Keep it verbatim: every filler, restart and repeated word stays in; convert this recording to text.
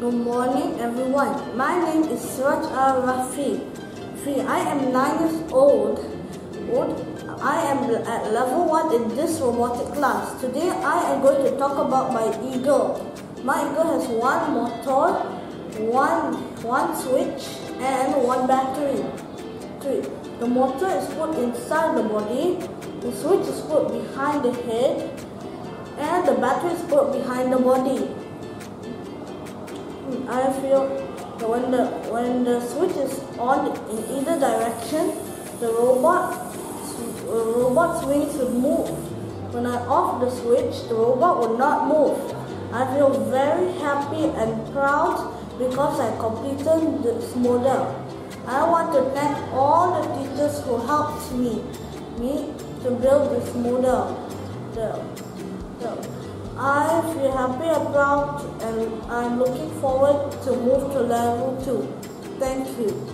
Good morning everyone. My name is Siraj Alam Rafee. I am nine years old. I am at level one in this robotic class. Today I am going to talk about my eagle. My eagle has one motor, one, one switch and one battery. The motor is put inside the body, the switch is put behind the head and the battery is put behind the body. I feel that when the when the switch is on in either direction, the robot uh, robot's wings would move. When I off the switch, the robot would not move. I feel very happy and proud because I completed this model. I want to thank all the teachers who helped me me to build this model. The, the, I feel happy and proud and I'm looking forward to move to level two. Thank you.